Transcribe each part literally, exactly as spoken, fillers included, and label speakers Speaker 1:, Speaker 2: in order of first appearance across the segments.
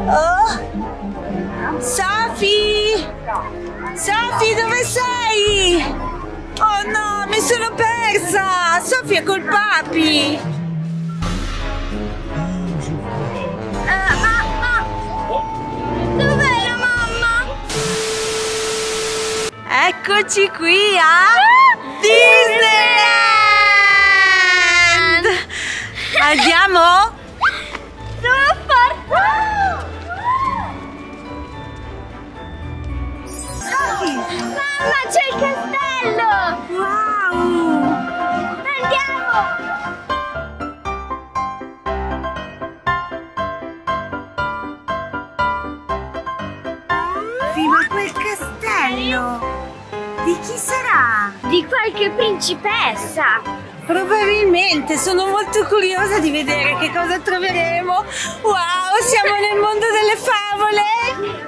Speaker 1: Oh! Sophie! Sophie, dove sei? Oh no, mi sono persa! Sophie è col papi!
Speaker 2: Uh, mamma! Dov'è la mamma?
Speaker 1: Eccoci qui a Disneyland! Andiamo?
Speaker 2: Sono forza! Mamma, c'è il castello!
Speaker 1: Wow!
Speaker 2: Andiamo!
Speaker 1: Sì, ma quel castello di chi sarà?
Speaker 2: Di qualche principessa!
Speaker 1: Probabilmente, sono molto curiosa di vedere che cosa troveremo. Wow, siamo nel mondo delle favole!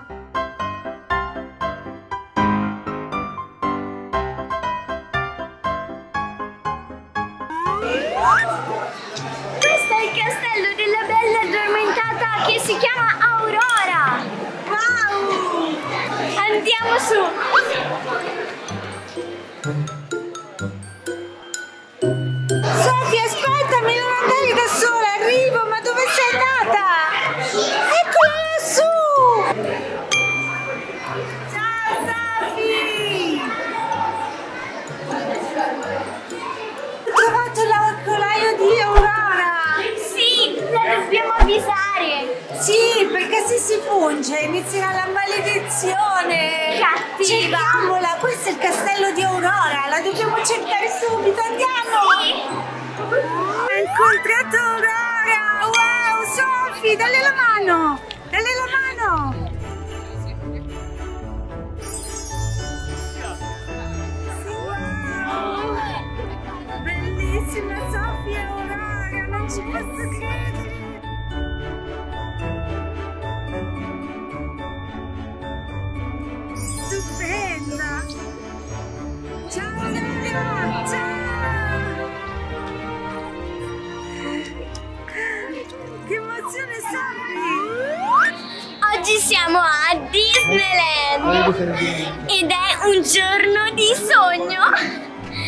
Speaker 2: Questo è il castello della bella addormentata che si chiama Aurora!
Speaker 1: Wow!
Speaker 2: Andiamo su!
Speaker 1: Sophie, aspettami, non andare da sola, arrivo, ma dove sei andata? Eccola lassù! Ciao Sophie! Ho trovato l'ancolaio di Aurora!
Speaker 2: Sì, la dobbiamo avvisare!
Speaker 1: Sì, perché se si punge inizierà la maledizione!
Speaker 2: Cattiva!
Speaker 1: Cerchiamola, questo è il castello di Aurora, la dobbiamo cercare subito, andiamo!
Speaker 2: Sì.
Speaker 1: Ho incontrato Aurora! Wow, Sophie, dalle la mano! Dalle la mano! Wow! Bellissima Sophie e Aurora, non ci posso credere! Stupenda! Ciao Aurora! Ciao! Che emozione, Sophie!
Speaker 2: Oggi siamo a Disneyland ed è un giorno di sogno!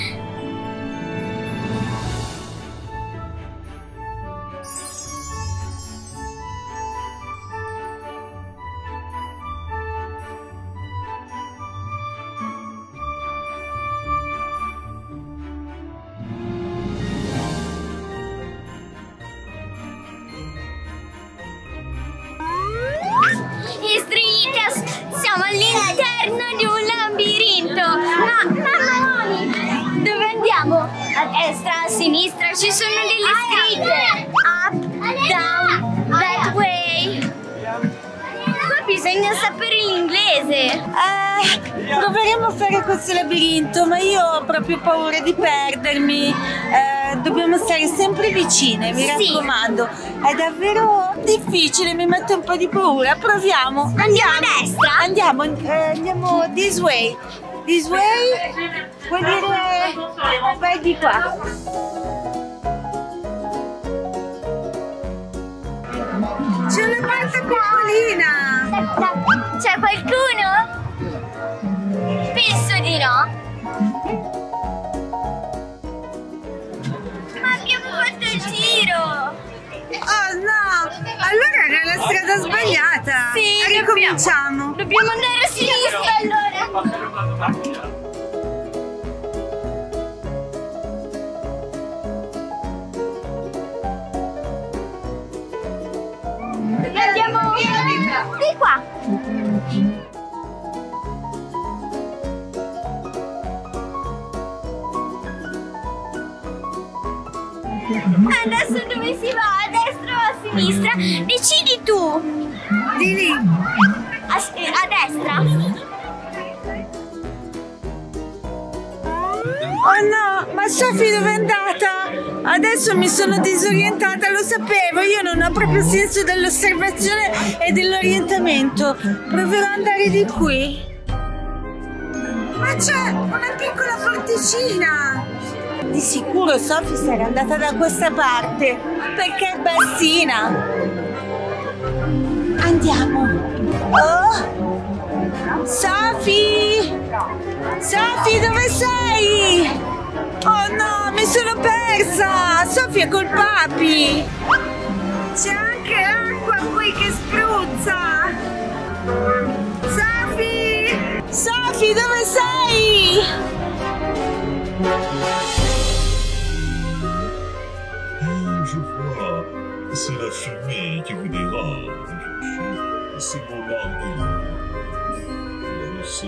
Speaker 2: Istritas, siamo all'interno di un labirinto. Ma, mamma Moni, dove andiamo? A destra, a sinistra, ci sono delle scritte. Up, down, that way. Qua bisogna sapere l'inglese.
Speaker 1: Eh, proveremo a fare questo labirinto, ma io ho proprio paura di perdermi. Eh, dobbiamo stare sempre vicine, mi
Speaker 2: Sì.
Speaker 1: raccomando. È davvero difficile, mi mette un po' di paura. Proviamo.
Speaker 2: Andiamo a destra?
Speaker 1: Andiamo, eh, andiamo this way. This way vuol dire vai di qua. C'è una porta piccolina.
Speaker 2: C'è qualcuno? Penso di no. Ma abbiamo fatto il giro!
Speaker 1: Oh no! Allora era la strada sbagliata!
Speaker 2: Sì,
Speaker 1: ricominciamo!
Speaker 2: Dobbiamo andare a sinistra allora! Andiamo di qua! Adesso dove si va? A destra o a sinistra? Decidi tu!
Speaker 1: Di lì!
Speaker 2: A, a destra?
Speaker 1: Oh no! Ma Sophie dove è andata? Adesso mi sono disorientata, lo sapevo! Io non ho proprio senso dell'osservazione e dell'orientamento! Proverò ad andare di qui! Ma c'è una piccola porticina! Di sicuro Sophie sarà andata da questa parte, perché è bassina! andiamo. Oh! Sophie! Sophie, dove sei? Oh no, mi sono persa! Sophie è col papi! C'è anche acqua qui che spruzza! Sophie! Sophie, dove sei?
Speaker 3: Je vois, c'est la fumée qui vous dérange. C'est mon mari. C'est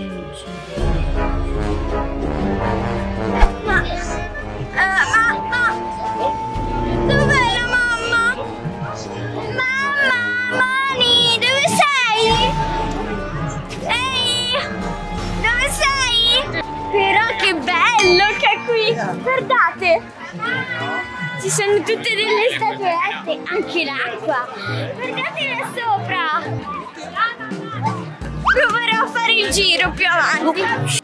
Speaker 2: Ma, uh, ma, ma, dov'è la mamma? Mamma, Mani, dove sei? Ehi, dove sei? Però che bello che è qui, guardate, ci sono tutte delle statuette, anche l'acqua, guardate là sopra. Proverò a fare il giro più avanti.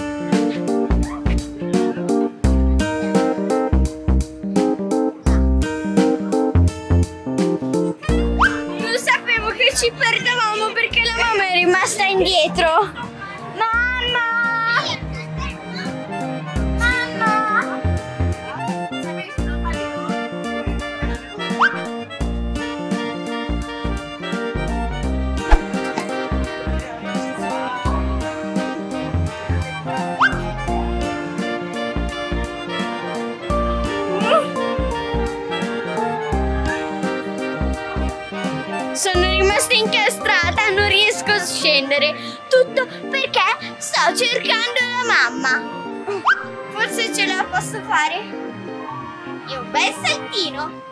Speaker 2: Ci perdevamo perché la mamma è rimasta indietro. Mamma! Mamma! Sono rimasta incastrata, non riesco a scendere. Tutto perché sto cercando la mamma. Forse ce la posso fare. E un bel saltino.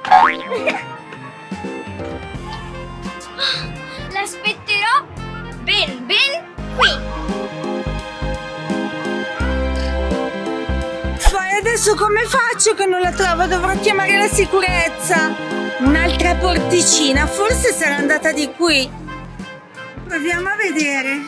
Speaker 2: L'aspetterò ben ben qui.
Speaker 1: Poi adesso come faccio che non la trovo? Dovrò chiamare la sicurezza. Un'altra porticina, forse sarà andata di qui. Proviamo a vedere.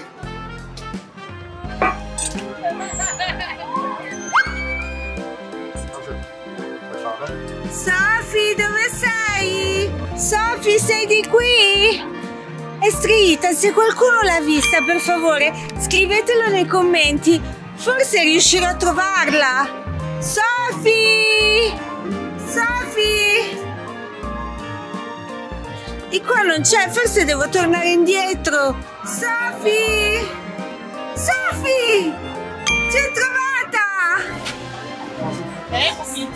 Speaker 1: Sophie, dove sei? Sophie, sei di qui? È Street, se qualcuno l'ha vista, per favore, scrivetelo nei commenti. Forse riuscirò a trovarla. Sophie! Sophie! Di qua non c'è, forse devo tornare indietro. Sophie! Sophie! Ci ho trovata! Sophie!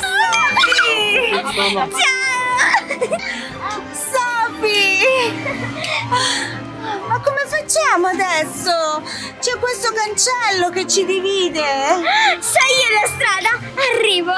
Speaker 1: Ciao! Sophie! Ma come facciamo adesso? C'è questo cancello che ci divide.
Speaker 2: Sai io la strada? Arrivo.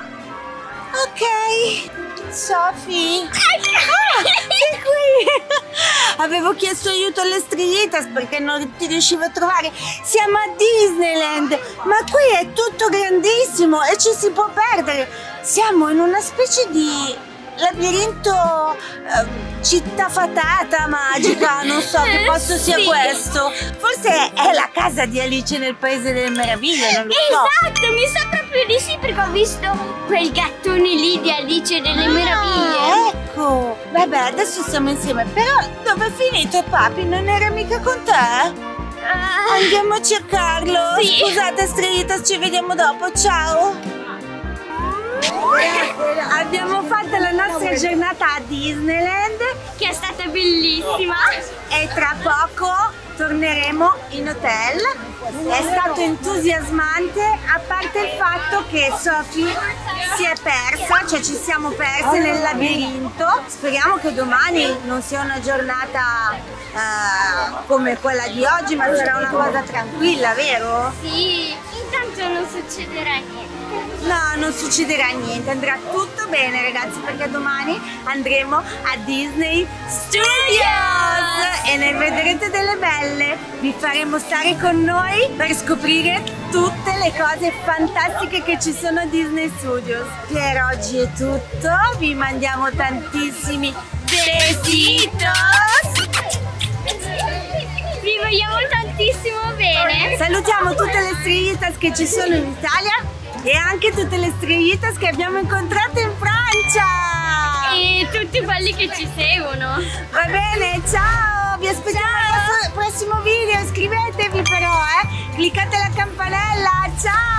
Speaker 1: Ok. Sophie! Ah, sei qui! Avevo chiesto aiuto alle Striglitas perché non ti riuscivo a trovare. Siamo a Disneyland, ma qui è tutto grandissimo e ci si può perdere. Siamo in una specie di labirinto, eh, città fatata magica, non so che posto sia
Speaker 2: sì.
Speaker 1: questo. Forse è la casa di Alice nel Paese delle Meraviglie, non lo so.
Speaker 2: Esatto, mi sa proprio di sì perché ho visto quel gattone lì di Alice delle Meraviglie.
Speaker 1: Ah, ecco. Vabbè, adesso siamo insieme. Però dove è finito papi? Non era mica con te?
Speaker 2: Uh,
Speaker 1: Andiamo a cercarlo.
Speaker 2: Sì.
Speaker 1: Scusate Stritas, ci vediamo dopo. Ciao. Abbiamo fatto la nostra giornata a Disneyland,
Speaker 2: che è stata bellissima.
Speaker 1: e tra poco torneremo in hotel. È stato entusiasmante, a parte il fatto che Sophie si è persa, cioè ci siamo perse nel labirinto. Speriamo che domani non sia una giornata eh, come quella di oggi, ma sarà una cosa tranquilla, vero?
Speaker 2: Sì, intanto non succederà niente.
Speaker 1: No, non succederà niente, andrà tutto bene ragazzi, perché domani andremo a Disney Studios e ne vedrete delle belle. Vi faremo stare con noi per scoprire tutte le cose fantastiche che ci sono a Disney Studios. Per oggi è tutto, vi mandiamo tantissimi besitos.
Speaker 2: Vi vogliamo tantissimo bene.
Speaker 1: Salutiamo tutte le Striglitas che ci sono in Italia e anche tutte le Striglitas che abbiamo incontrato in Francia.
Speaker 2: E e tutti quelli che ci seguono.
Speaker 1: Va bene, ciao, vi aspettiamo al prossimo video, iscrivetevi però, eh, cliccate la campanella, ciao!